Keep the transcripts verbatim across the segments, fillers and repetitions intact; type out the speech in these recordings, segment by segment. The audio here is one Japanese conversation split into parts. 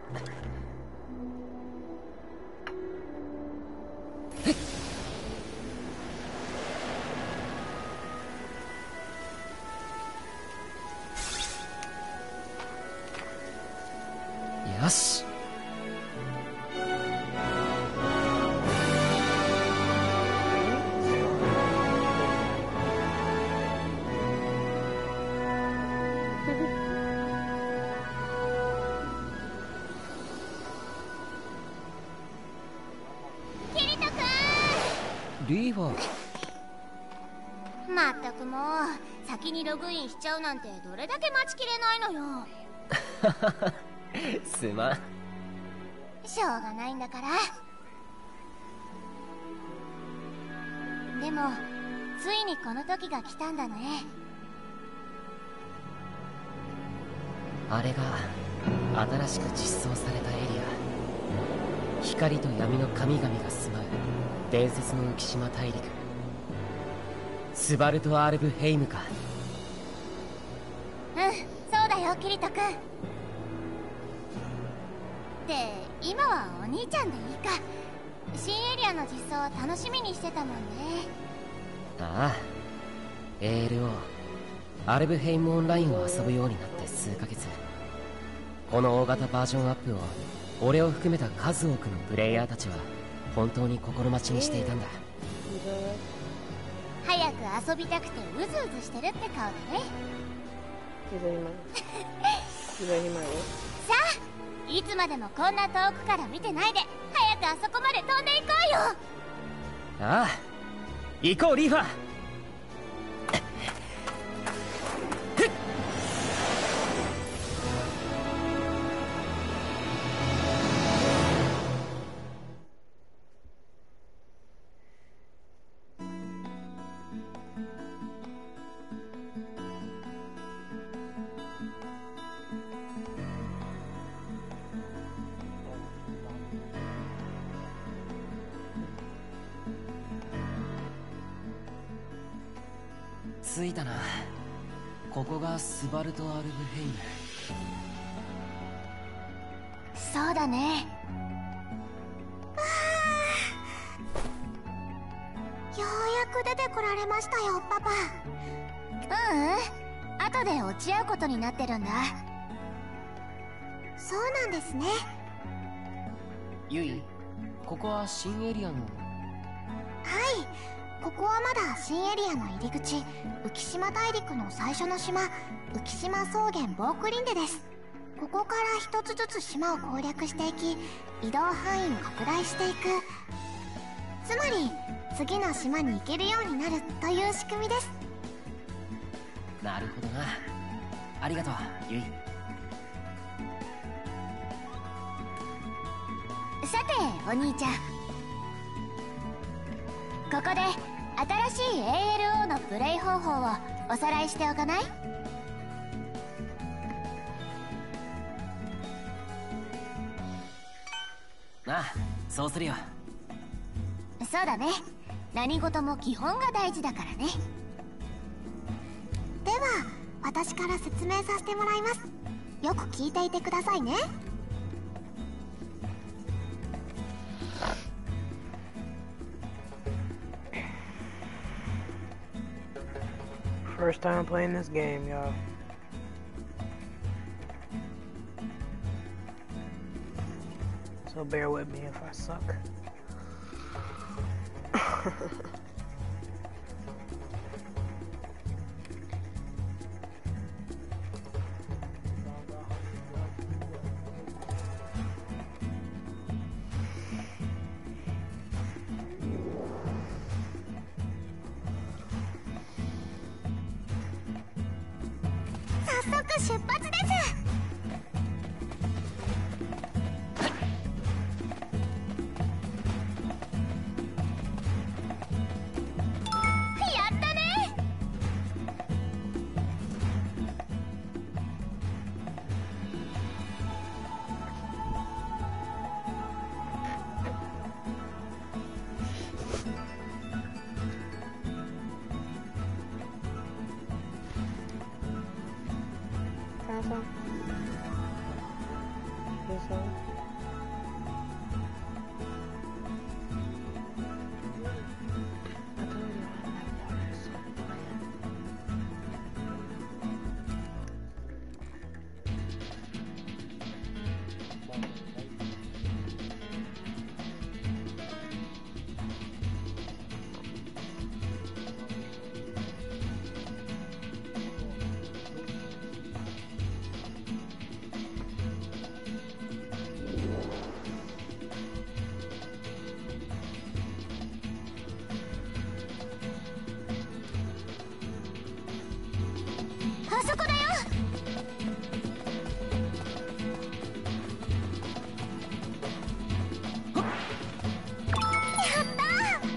よし。 キリト君。 リーファ。 まったくもう先にログインしちゃうなんてどれだけ待ちきれないのよ。 すまん。 しょうがないんだから。でもついにこの時が来たんだね。 あれが新しく実装されたエリア、光と闇の神々が住まう伝説の浮島大陸、スバルト・アルブヘイムか。 うん、そうだよキリト君。で今はお兄ちゃんでいいか。新エリアの実装を楽しみにしてたもんね。 ああ、 エーエルオー アルブヘイムオンラインを遊ぶようになって数ヶ月、この大型バージョンアップを俺を含めた数多くのプレイヤーたちは本当に心待ちにしていたんだ。 早く遊びたくてうずうずしてるって顔でね。さあ、いつまでもこんな遠くから見てないで早くあそこまで飛んでいこうよ。 ああ、行こうリーファ。着いたな。ここがスバルト・アルブヘイム。 そうだね。ようやく出てこられましたよパパ。ううん、後で落ち合うことになってるんだ。そうなんですね。 ユイ、ここは新エリアの。 はい、ここはまだ新エリアの入り口、浮島大陸の最初の島、浮島草原ボークリンデです。ここから一つずつ島を攻略していき、移動範囲を拡大していく。つまり次の島に行けるようになるという仕組みです。 なるほどな。ありがとうユイ。 さてお兄ちゃん、ここで新しい エーエルオー のプレイ方法をおさらいしておかない？ ああ、そうするよ。 そうだね。何事も基本が大事だからね。では私から説明させてもらいます。よく聞いていてくださいね。 First time playing this game, y'all. So bear with me if I suck. 出発です。やったね。 this one? I told you I like water, so あそこだよ。やったー。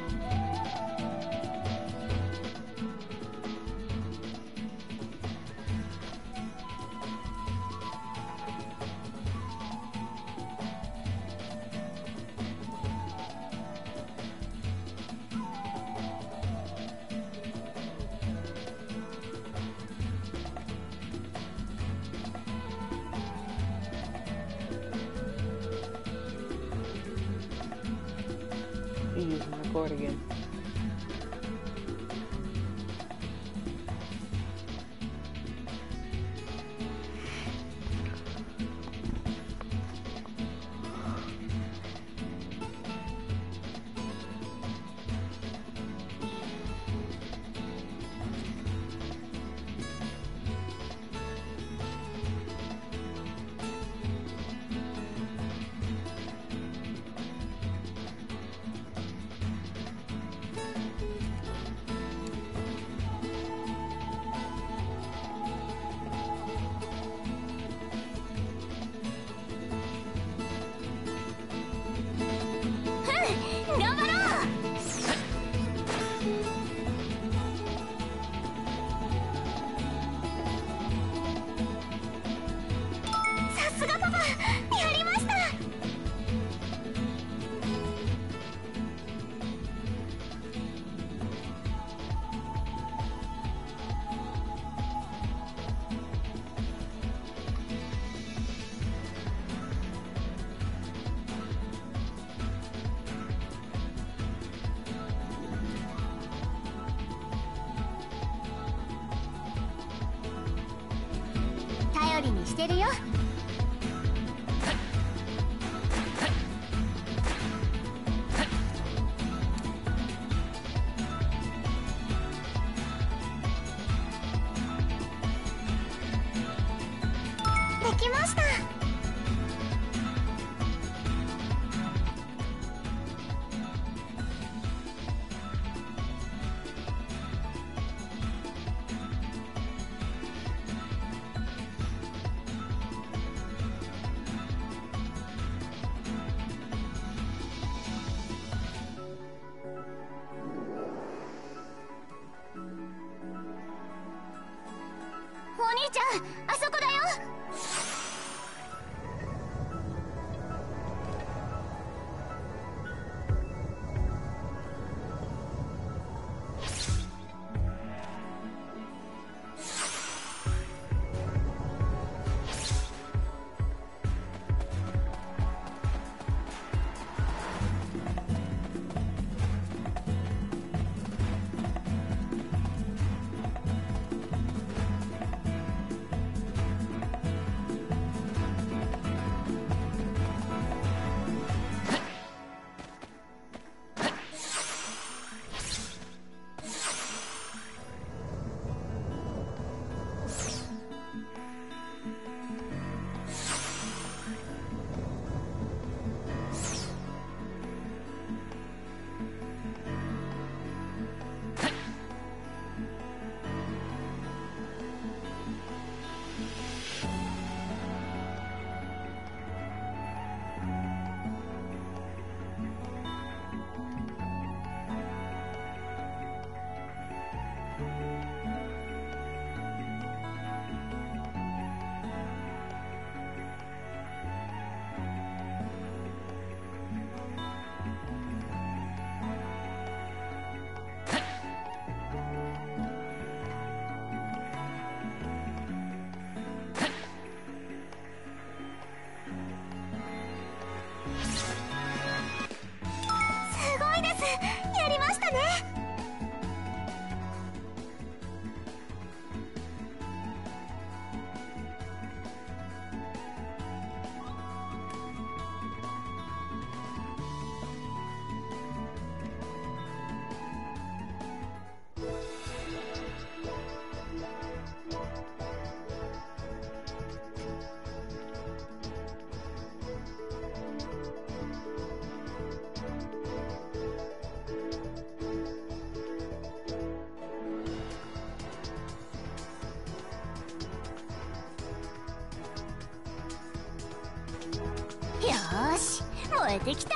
You using record again. 頑張ろう。さすがパパ、やりました。頼りにしてるよ。できました。 ーし、燃えてきた。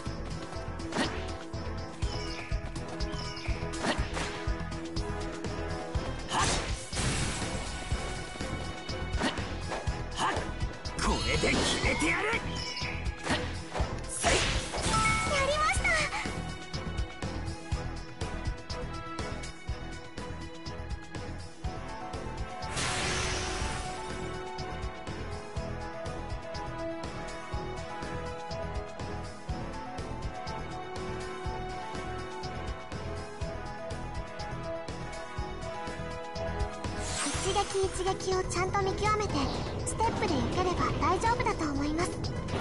これで決めてやる。 やりました。一撃一撃をちゃんと見極めてステップで避ければ大丈夫だと思います。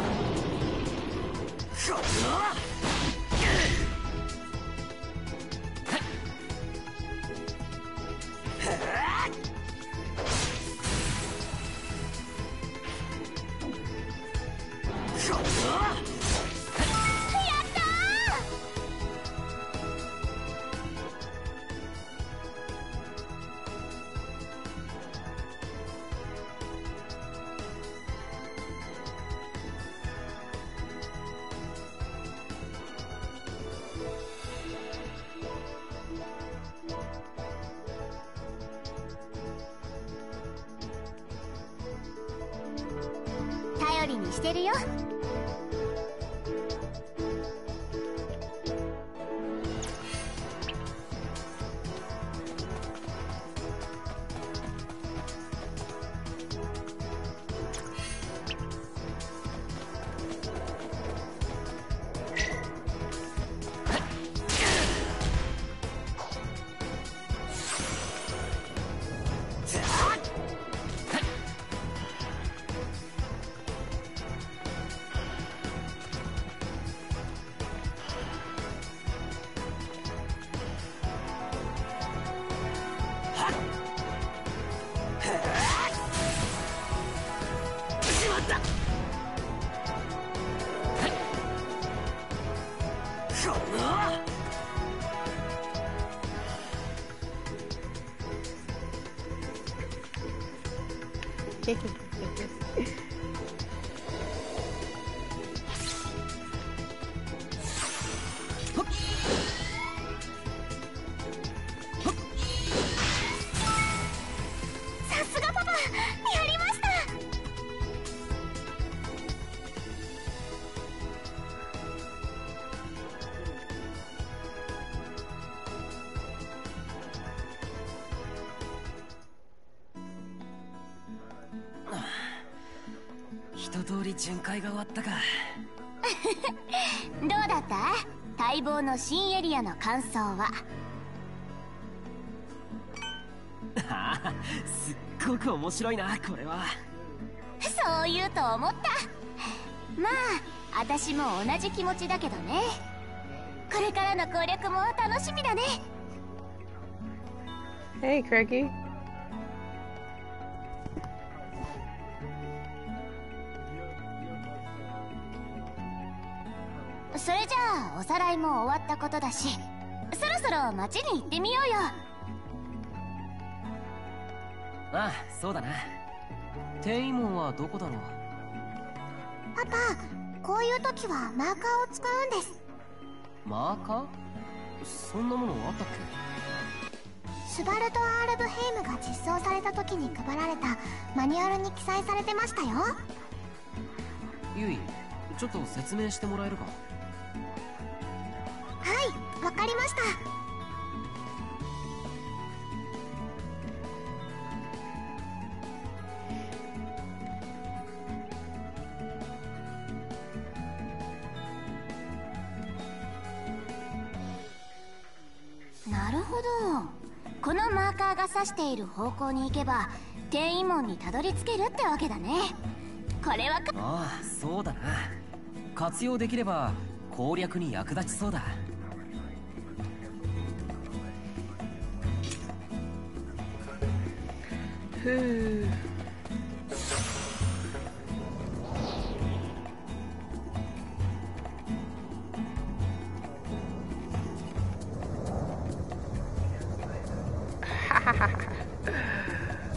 頼りにしてるよ。さすがパパ、やりました。 一通り巡回が終わったか。 どうだった？待望の新エリアの感想は。 ああ、すっごく面白いな、これは。 そう言うと思った。まあ私も同じ気持ちだけどね。これからの攻略も楽しみだね。 Hey, Craigie. それじゃあおさらいも終わったことだし、そろそろ町に行ってみようよ。 ああ、そうだな。転移門はどこだろう。 パパ、こういう時はマーカーを使うんです。 マーカー？そんなものあったっスバルト・アールブヘイムが実装された時に配られたマニュアルに記載されてましたよ。 け？ユイ、ちょっと説明してもらえるか。 はい、わかりました。なるほど。このマーカーが指している方向に行けば転移門にたどり着けるってわけだね。これはか。 ああ、そうだな。活用できれば攻略に役立ちそうだ。 ふ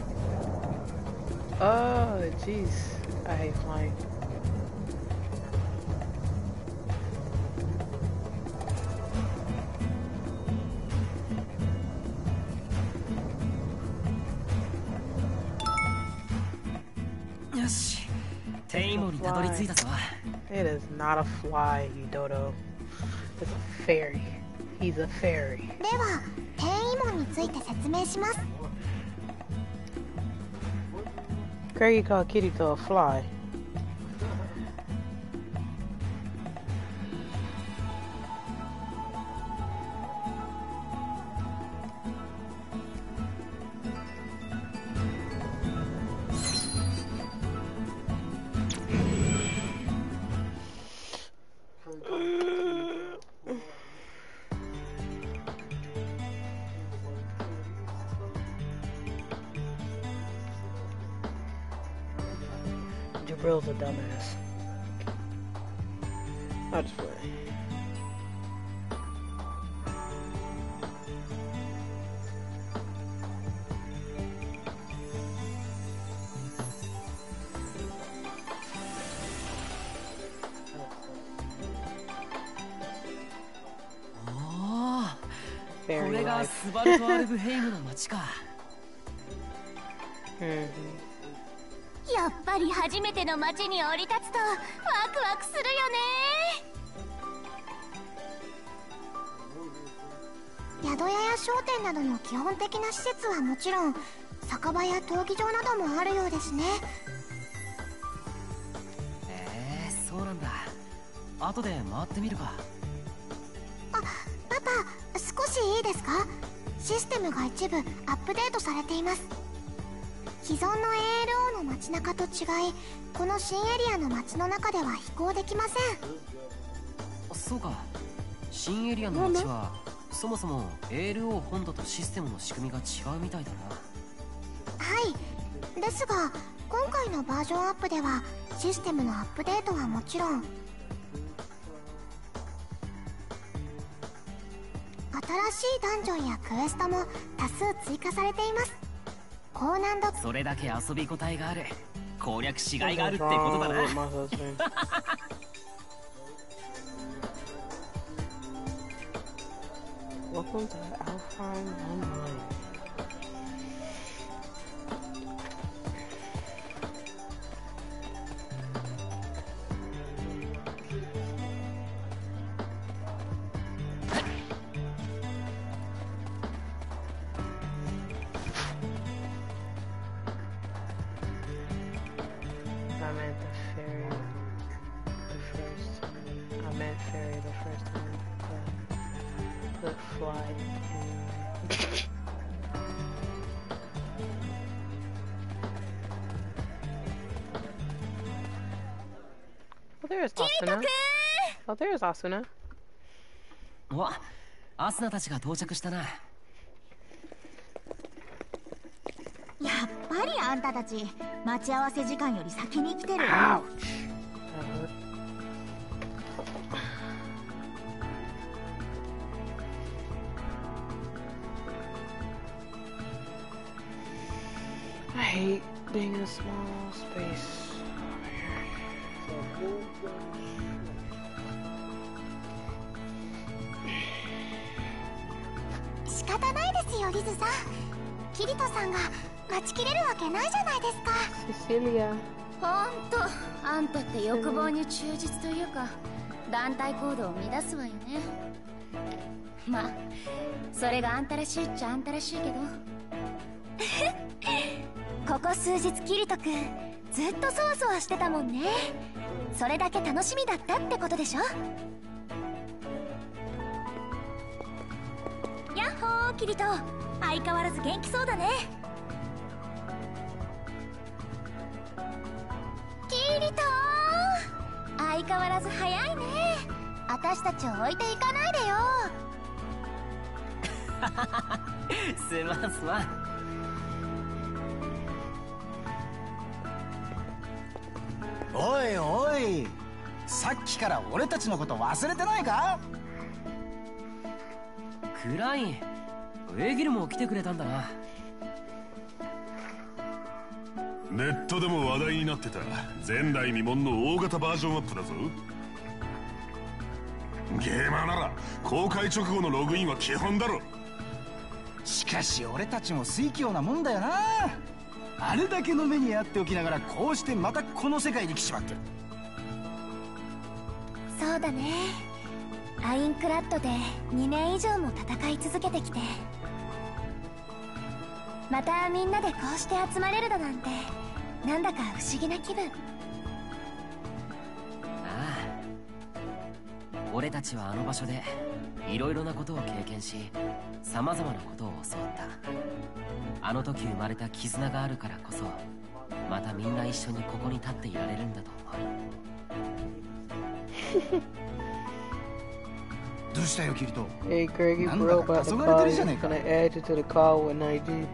う。Oh, jeez. I hate flying. テイモにたどり着いたぞ。 It is not a fly, you dodo. It's a fairy. He's a fairy. では転移門について説明します。 Craigie called Kirito a fly. Jabril's a dumbass. I'll just play. Oh, Fairy これが life. スバルト・アルブヘイムの街か。 Mhm. やっぱり初めての街に降り立つとワクワクするよね。宿屋や商店などの基本的な施設はもちろん、酒場や闘技場などもあるようですね。 えー、そうなんだ。後で回ってみるか。 あ、パパ、少しいいですか？システムが一部アップデートされています。既存の エーエルオー の街中と違い、この新エリアの街の中では飛行できません。 そうか。新エリアの街はそもそも エーエルオー 本土とシステムの仕組みが違うみたいだな。 はい、ですが今回のバージョンアップではシステムのアップデートはもちろん、新しいダンジョンやクエストも多数追加されています。高難度。 それだけ遊び応えがある、攻略しがいがあるってことだな。 Welcome to Alfheim Online. I meant the fairy the first time. I meant fairy the first time. The, the fly. Oh, there's Asuna. Oh, there's Asuna. わ、アスナたちが到着したな。 やっぱりあんたたち待ち合わせ時間より先に来てる。 Ouch. That hurt. I hate being in a small space over here. 仕方ないですよ、リズさん。キリトさんが待ちきれるわけないじゃないですか。 Cecilia. ほんと、あんたって欲望に忠実というか団体行動を乱すわよね。まあそれがあんたらしいっちゃあんたらしいけどここ数日キリトくんずっとそわそわしてたもんね。それだけ楽しみだったってことでしょ。やっほーキリト、相変わらず元気そうだね。キリトー、相変わらず早いね。私たちを置いていかないでよ。 すまんすまん。 おいおい、さっきから俺たちのこと忘れてないか？ クライン、エギルも来てくれたんだな。 ネットでも話題になってた前代未聞の大型バージョンアップだぞ。ゲーマーなら公開直後のログインは基本だろ。 しかし俺たちも水強なもんだよな。 あれだけの目に遭っておきながらこうしてまたこの世界に来ちまってる。 そうだね。アインクラッドでにねん以上も戦い続けてきて、またみんなでこうして集まれるだなんて、なんだか不思議な気分。 ああ、俺たちはあの場所でいろいろなことを経験し、様々なことを教わった。あの時生まれた絆があるからこそ、またみんな一緒にここに立っていられるんだと思う。 どうしたよキリト。 Hey Greggy, なん bro, だ about か to 黄昏れて call る you. じゃねえか。 Gonna add you to the call withナイジー。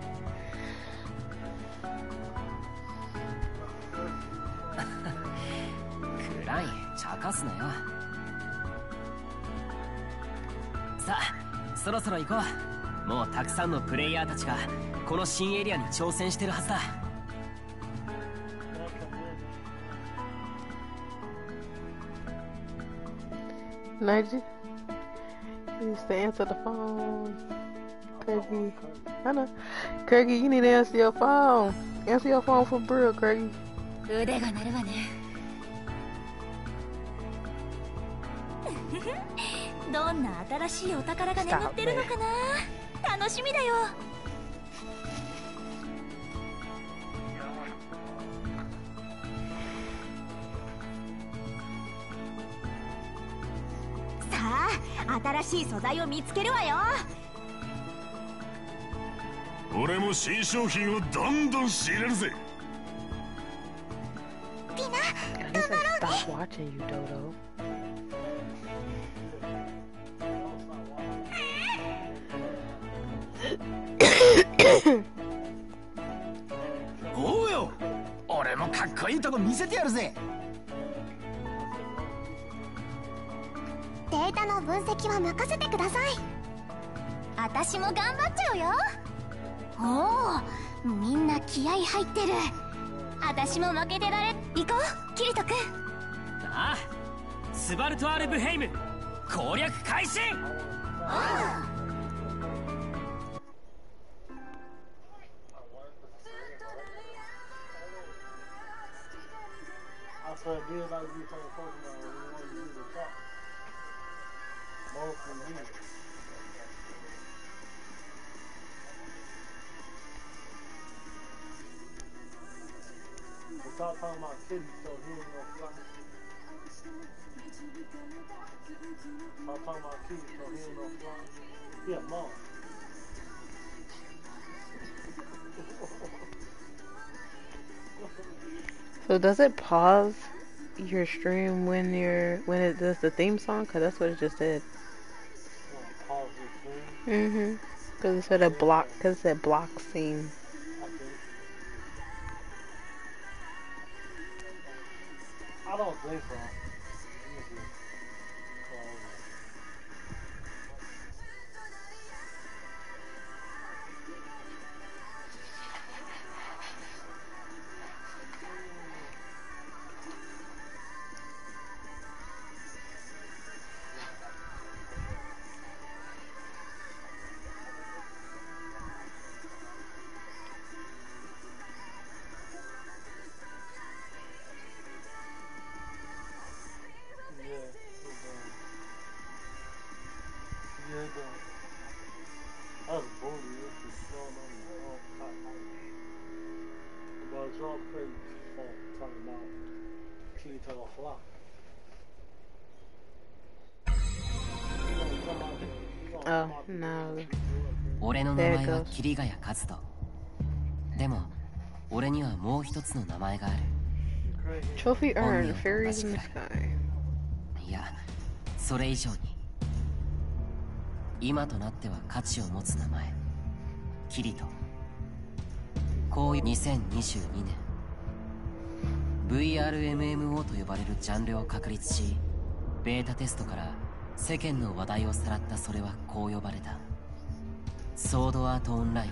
暗い、茶化すなよ。さあ、そろそろ行こう。もうたくさんのプレイヤーたちがこの新エリアに挑戦してるはずだ。 ナイジー You used to answer the phone. Craigie. I know. Craigie, you need to answer your phone. Answer your phone for real, Craigie. 腕が鳴るわね。どんな新しいお宝が眠ってるのかな。楽しみだよ。さあ、新しい素材を見つけるわよ。 俺も新商品をどんどん仕入れるぜ。 God, he's like, stop watching you, Dodo. おうよ、俺もかっこいいとこ見せてやるぜ。 データの分析は任せてください。私も頑張っちゃうよ。おお、みんな気合い入ってる。私も負けてられ。行こう、キリト君。 ああ、スバルト・アルブヘイム攻略開始。 Stop talking about kitties so he ain't gonna fly. Stop talking about kitties so he ain't gonna fly. Yeah, mom. So does it pause your stream when you're when it does the theme song? Cause that's what it just did. Pause the stream. Mm-hmm. Cause it said a block. Cause it said block scene. I don't think so. Oh no. 俺の名前は桐ヶ谷和人。でも俺にはもう一つの名前がある。 Trophy earned, Fairies in the Sky. いや、それ以上に今となっては価値を持つ名前、キリト。こういうにせんにじゅうにねん ブイアールエムエムオー と呼ばれるジャンルを確立し、ベータテストから世間の話題をさらったそれはこう呼ばれた。ソードアートオンライン。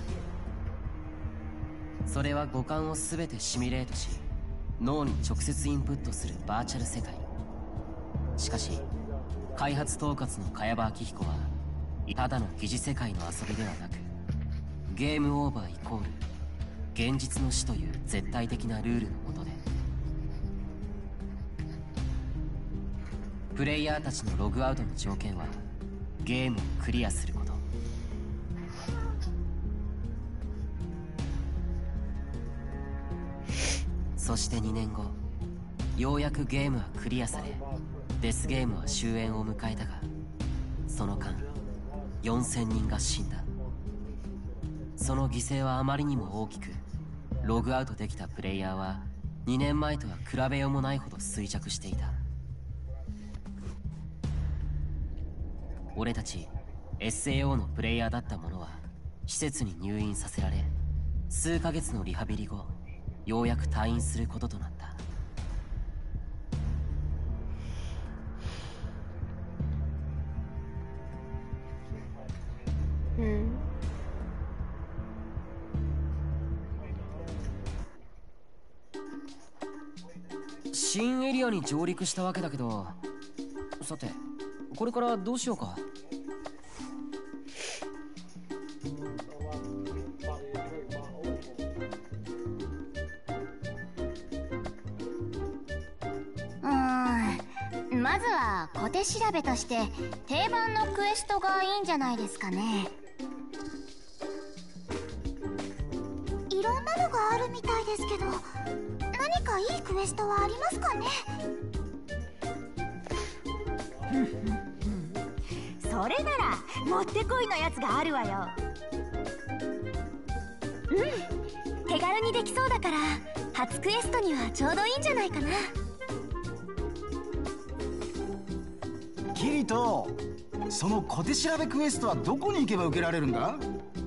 それは五感を全てシミュレートし、脳に直接インプットするバーチャル世界。しかし開発統括の茅場明彦はただの疑似世界の遊びではなく、ゲームオーバーイコール現実の死という絶対的なルールの下で、プレイヤーたちのログアウトの条件はゲームをクリアすること。そしてにねんご、ようやくゲームはクリアされ、デスゲームは終焉を迎えたが、その間よんせんにんが死んだ。その犠牲はあまりにも大きく、ログアウトできたプレイヤーはにねんまえとは比べようもないほど衰弱していた。俺たち エスエーオー のプレイヤーだった者は施設に入院させられ、数ヶ月のリハビリ後、ようやく退院することとなった。 うん。 新エリアに上陸したわけだけど、さてこれからどうしようか。 うーん、まずは小手調べとして定番のクエストがいいんじゃないですかね。いろんなのがあるみたいですけど、何かいいクエストはありますかね。 それならもってこいのやつがあるわよ。うん、手軽にできそうだから初クエストにはちょうどいいんじゃないかな。 キリト、その小手調べクエストはどこに行けば受けられるんだ？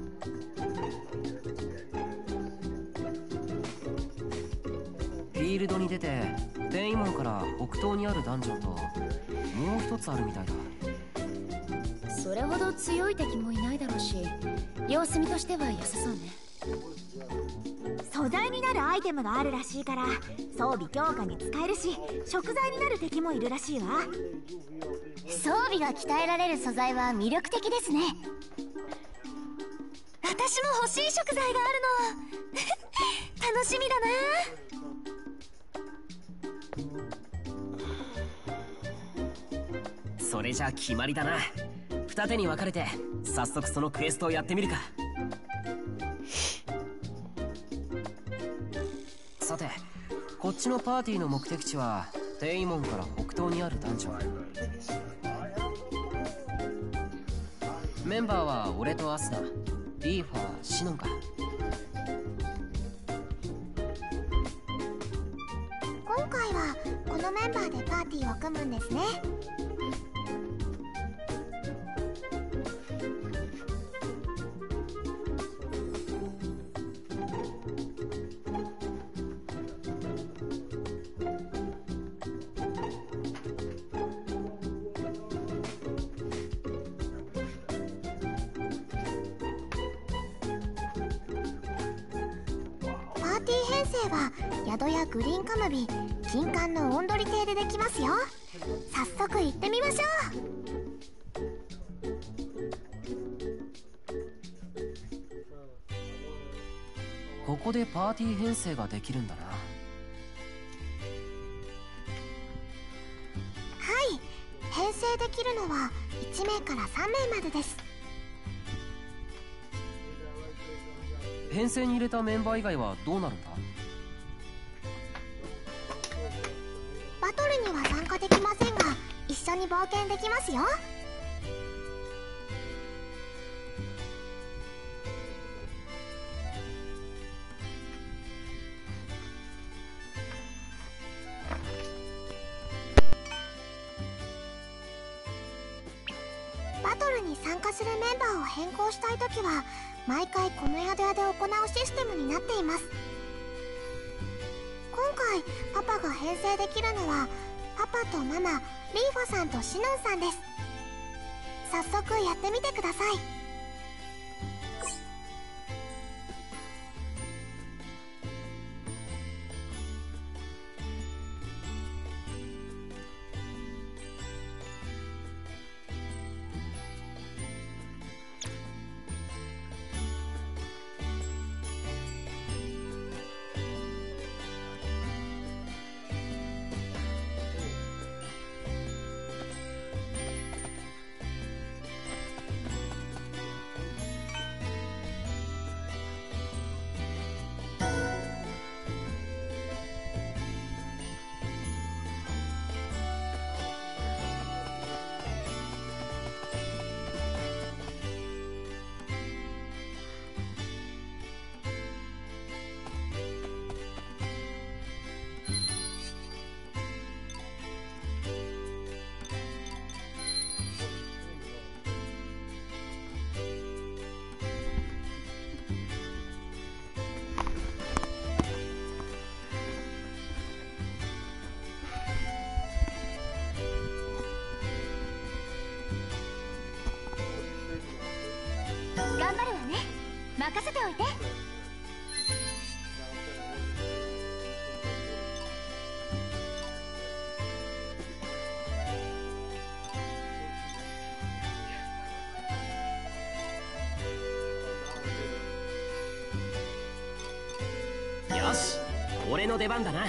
フィールドに出て天門から北東にあるダンジョンともう一つあるみたいだ。 それほど強い敵もいないだろうし、様子見としては良さそうね。 素材になるアイテムがあるらしいから装備強化に使えるし、食材になる敵もいるらしいわ。 装備が鍛えられる素材は魅力的ですね。 私も欲しい食材があるの楽しみだな。 それじゃ決まりだな。二手に分かれて早速そのクエストをやってみるか。さて、こっちのパーティーの目的地は天門から北東にあるダンジョン。メンバーは俺とアスナ、リーファー、シノンか。 今回はこのメンバーでパーティーを組むんですね。パーティー編成は宿やグリーンカムビ、金冠のオンドリ邸でできますよ。早速行ってみましょう。 ここでパーティー編成ができるんだな。 はい、編成できるのはいちめいからさんめいまでです。 編成に入れたメンバー以外はどうなるんだ？ バトルには参加できませんが一緒に冒険できますよ。バトルに参加するメンバーを変更したいときは毎回この宿屋で行うシステムになっています。今回パパが編成できるのはパパとママ、リーファさんとシノンさんです。早速やってみてください。 頑張るわね。任せておいて。 よし、俺の出番だな。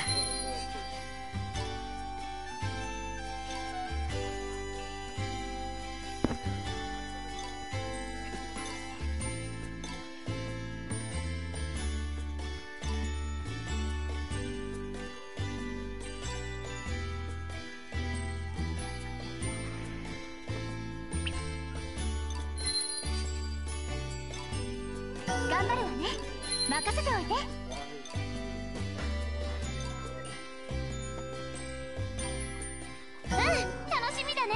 頑張るわね。任せておいて。うん、楽しみだね。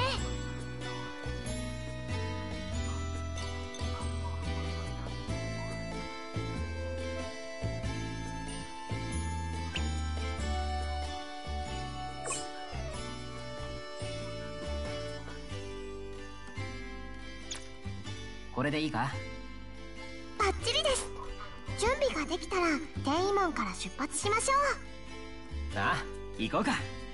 これでいいか？ バッチリです。準備ができたら転移門から出発しましょう。 ああ、行こうか。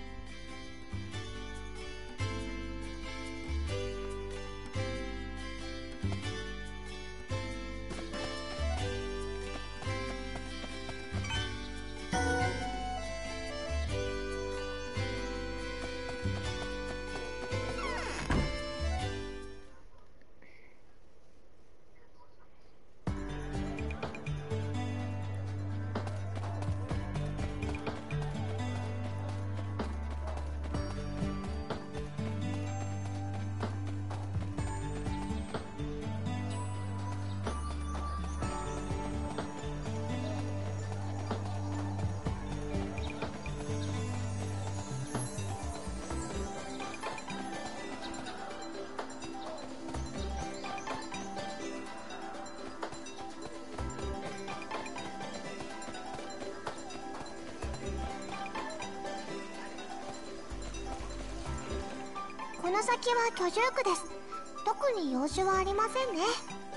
この先は居住区です。特に用事はありませんね。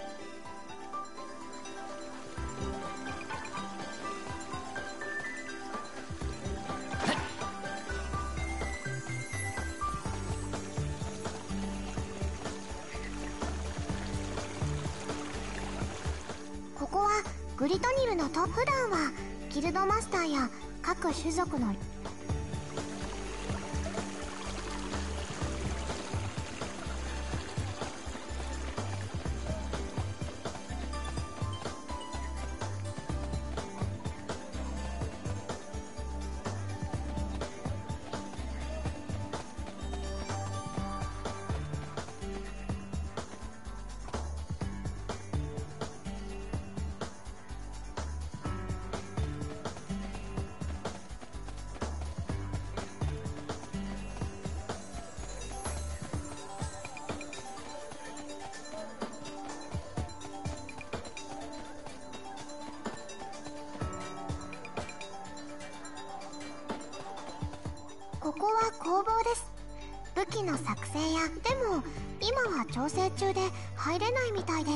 ここはグリトニルのトップ。普段はギルドマスターや各種族のここは工房です。武器の作成や、でも今は調整中で入れないみたいです。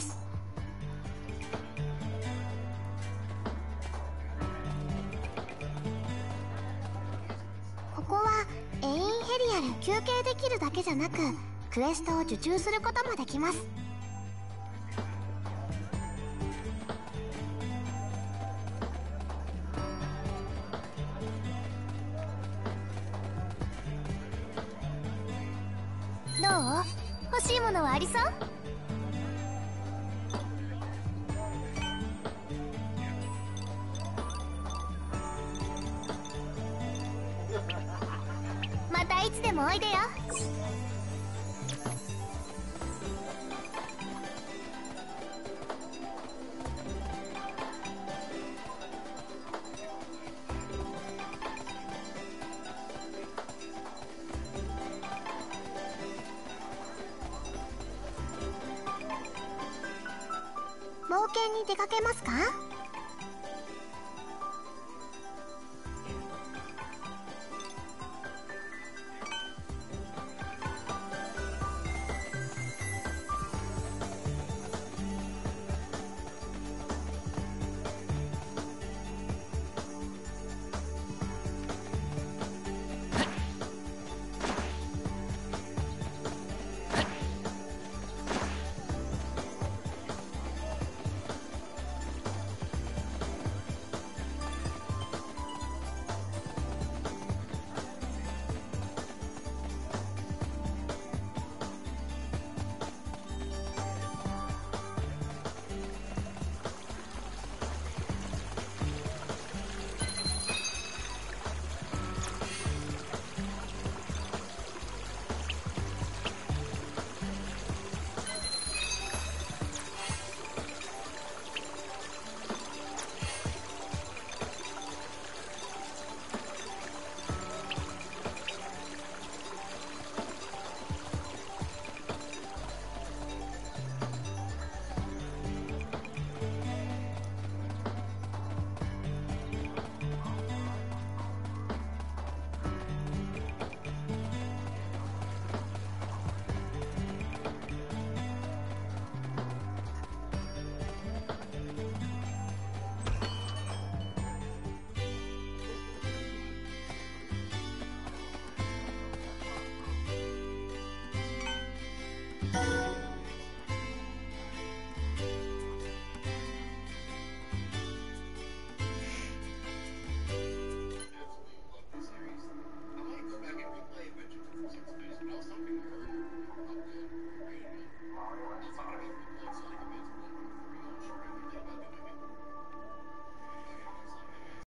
ここはエインヘリアル。休憩できるだけじゃなくクエストを受注することもできます。 どう？欲しいものはありそう？またいつでもおいでよ。 冒険に出かけますか？